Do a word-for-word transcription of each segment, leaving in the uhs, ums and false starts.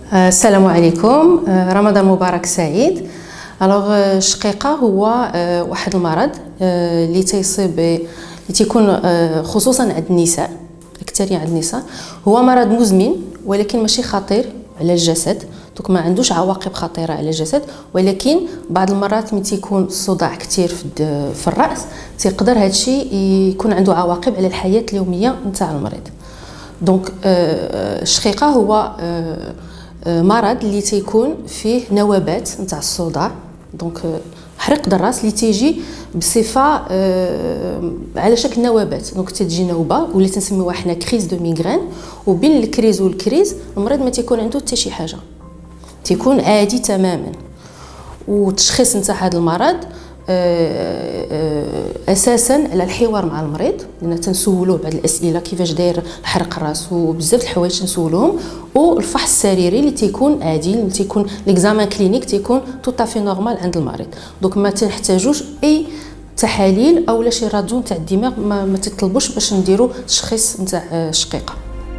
السلام عليكم، رمضان مبارك سعيد. الوغ الشقيقه هو واحد المرض اللي تيصيب اللي تيكون خصوصا عند النساء، اكثريه عند النساء. هو مرض مزمن ولكن ماشي خطير على الجسد، دونك ما عندوش عواقب خطيره على الجسد، ولكن بعض المرات ملي تيكون الصداع كثير في الراس تيقدر هادشي يكون عنده عواقب على الحياه اليوميه نتاع المريض. دونك الشقيقه هو مرض اللي تيكون فيه نوبات نتاع الصداع، دونك حرق الراس اللي تيجي بصفه على شكل نوبات. دونك تتجي نوبه ولا تنسميوها حنا كريز دو ميغرين، وبين الكريز والكريز المريض ما تيكون عنده حتى شي حاجه، تيكون عادي تماما. والتشخيص نتاع هذا المرض اساسا على الحوار مع المريض، لان تنسولوه بعض الاسئله كيفاش داير الحرق الراس وبزاف الحوايج تنسولوهم، والفحص السريري اللي تيكون عادي، اللي تيكون ليكزامان كلينيك تيكون تو طافي نورمال عند المريض. دونك ما تنحتاجوش اي تحاليل او لا شي راديو نتاع الدماغ، ما, ما تطلبوش باش نديروا تشخيص نتاع الشقيقه.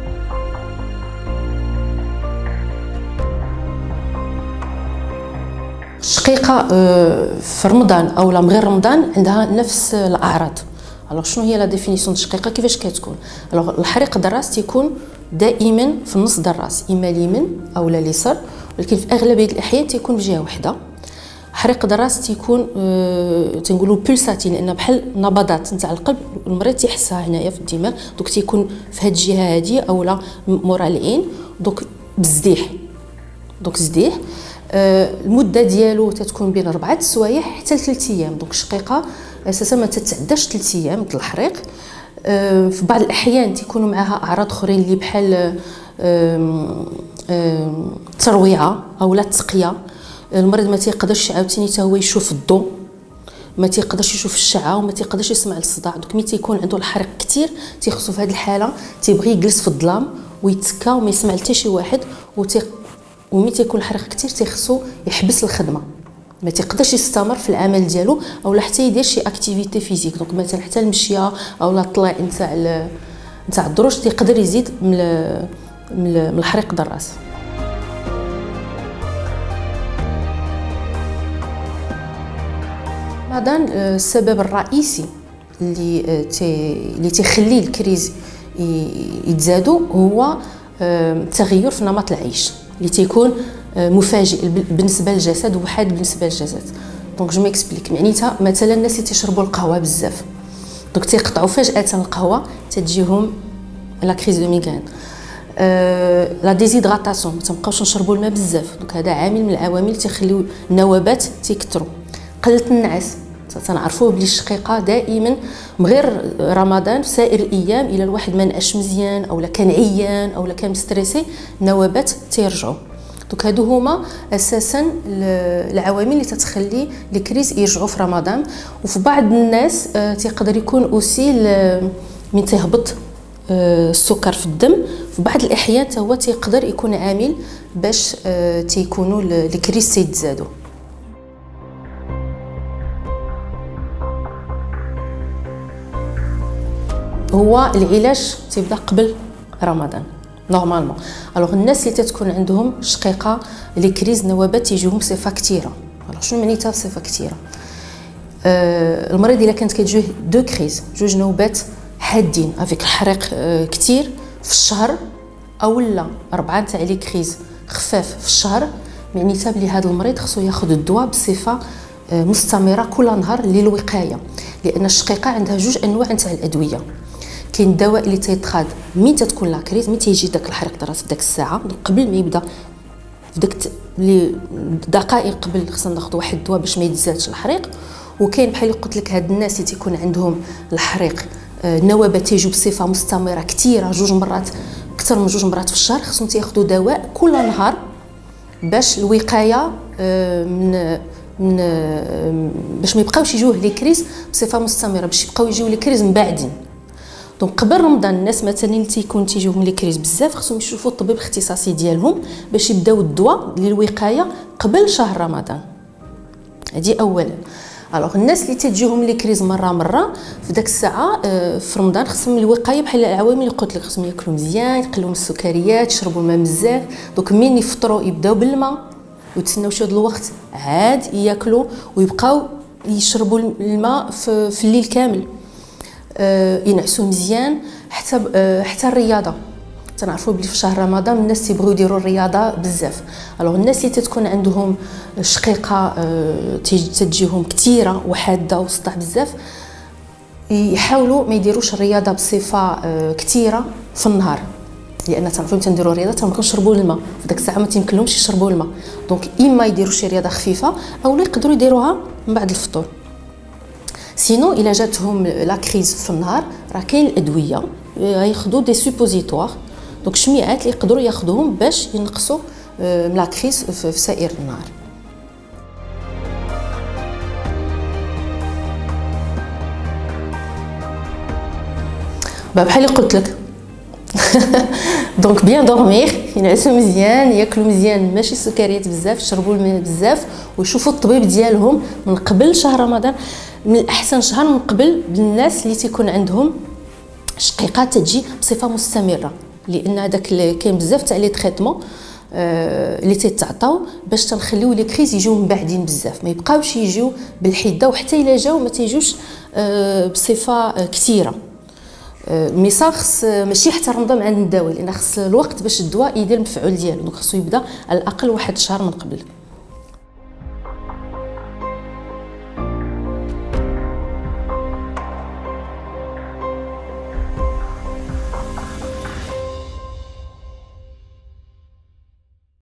الشقيقه في رمضان او لا من غير رمضان عندها نفس الاعراض. الوغ شنو هي لا ديفينيسيون الشقيقه كيفاش كتكون؟ الوغ الحريق د الراس تيكون دائما في النص د الراس، اما اليمين او لا اليسار، ولكن في اغلبيه الاحيان تيكون بجهه واحده. حريق د الراس تيكون أه تنقولوا بولساتي، لان بحال نبضات نتاع القلب المريض تيحسها هنايا في الدماغ، دونك تيكون في هذه الجهه هذه او لا مورا العين، دونك بزديح. دونك زديح أه المده ديالو تتكون بين أربعة سوايع حتى لثلاث ايام. دونك الشقيقه اساسا ما تتعداش ثلاث ايام د الحريق. أه في بعض الاحيان تيكونوا معها اعراض اخرين اللي بحال الترويعه او لا التقيه. المريض ما تيقدرش عاوتاني حتى هو يشوف الضوء، ما تيقدرش يشوف الشعه، وما تيقدرش يسمع الصداع. دونك ملي تيكون عنده الحريق كثير تيخصو في هذه الحاله تيبغي يجلس في الظلام ويتسكى وما يسمع حتى شي واحد، وتي وملي تيكون الحريق كثير تيخصو يحبس الخدمه، ما تيقدرش يستمر في العمل ديالو او لا حتى يدير شي اكتيفيتي فيزيك. دونك مثلا حتى المشيه او لا الطلوع نتاع نتاع الدروج تيقدر يزيد من من الحريق د الراس. رمضان السبب الرئيسي اللي تي اللي تيخلي الكريز يتزادوا هو التغير في نمط العيش اللي تيكون مفاجئ بالنسبه للجسد وحاد بالنسبه للجسد. دونك جو ميكسبليك، معنيتها مثلا الناس اللي تيشربوا القهوه بزاف، دونك تيقطعوا فجاه القهوه تتجيهم لا كريز دو ميغرين. أه لا ديزيدغاتاسيون، ما تنبقاوش نشربوا الماء بزاف، دونك هذا عامل من العوامل اللي تيخليو النوبات تيكثروا. قله النعاس، تنعرفوه بلي الشقيقه دائما من غير رمضان في سائر الايام الا الواحد ما نعش مزيان او لا كان عيان او لا كان مستريسي النوبات تيرجعوا. دونك هادو هما اساسا العوامل اللي تتخلي الكريز يرجعوا في رمضان. وفي بعض الناس تيقدر يكون اوسي من تهبط السكر في الدم، في بعض الاحيان حتى هو تيقدر يكون عامل باش تيكونوا الكريز تيتزادوا. هو العلاج تيبدا قبل رمضان نورمالمون. الوغ الناس اللي تتكون عندهم شقيقه لي كريز نوبات تيجيهم بصفه كثيره. الوغ شنو معنيتها بصفه كثيره؟ آه المريض الا كانت كتجوه دو كريز، جوج نوبات حادين افيك الحريق آه كثير في الشهر، او لا اربعه تاع لي كريز خفاف في الشهر، معنيتها بلي هذا المريض خصو ياخذ الدواء بصفه آه مستمره كل نهار للوقايه، لان الشقيقه عندها جوج انواع تاع الادويه. كاين الدواء اللي تيتخاذ مين تتكون لا كريز، مين تيجي داك الحريق د الراس في داك الساعه قبل ما يبدا، في داك لي دقائق قبل خصنا ناخذ واحد الدواء باش ما يتزادش الحريق. وكاين بحال قلت لك هاد الناس اللي تيكون عندهم الحريق النوبات تيجوا بصفه مستمره كثيره، جوج مرات اكثر من جوج مرات في الشهر، خصهم تياخذوا دواء كل نهار باش الوقايه من من باش ما يبقاوش يجوه لي كريز بصفه مستمره، باش يبقاو يجيو لي كريز من بعدين. دونك قبل رمضان الناس مثلا اللي تيكون تيجيهم لي كريز بزاف خصهم يشوفوا الطبيب الاختصاصي ديالهم باش يبداو الدواء للوقايه قبل شهر رمضان. هذه اولا. الوغ الناس اللي تجيهم لي كريز مره مره في داك الساعه في رمضان خصهم الوقايه بحال العوامل اللي قلت لك، خصهم ياكلوا مزيان، يقلوا من السكريات، يشربوا الماء بزاف. دوك منين يفطروا يبداو بالماء ويتسناو شي هذا الوقت عاد ياكلوا ويبقاو يشربوا الماء في, في الليل كامل. أه ينعسوا مزيان. حتى أه حتى الرياضه تنعرفوا بلي في شهر رمضان الناس تيبغيو يديروا الرياضه بزاف. الوغ الناس اللي تتكون عندهم شقيقه أه تجيهم كثيره وحاده وسطح بزاف يحاولوا ما يديروش الرياضه بصفه أه كثيره في النهار، لان تنعرفوا ملي تنديروا الرياضه تنبقاو نشربوا الماء في داك الساعه ما تيمكنلهمش يشربوا الماء. دونك اما يديروا شي رياضه خفيفه او يقدروا يديروها من بعد الفطور. سينو الا جاتهم لا كريز في النهار راه كاين الادويه ياخذوا دي سوبوزيتوار، دونك شميعات اللي يقدروا ياخذوهم باش ينقصوا من لا كريز في سائر النهار. بحال اللي قلت لك دونك بيان دورمير، ينعسوا مزيان، ياكلوا مزيان، ماشي سكريات بزاف، يشربوا الماء بزاف، ويشوفوا الطبيب ديالهم من قبل شهر رمضان. من الاحسن شهر من قبل للناس اللي تيكون عندهم شقيقات تجي بصفه مستمره، لان هذاك كاين بزاف تاع لي تريتمون اللي تيتعطاو باش تنخليو لي كريز يجيو من بعدين بزاف، ما يبقاوش يجيو بالحده، وحتى الا جاو ما تيجوش بصفه كثيره. ميسا خص ماشي حتى رمضان عند نداوي، لان خص الوقت باش الدواء يدير المفعول ديالو، دونك خصو يبدا على الاقل واحد شهر من قبل.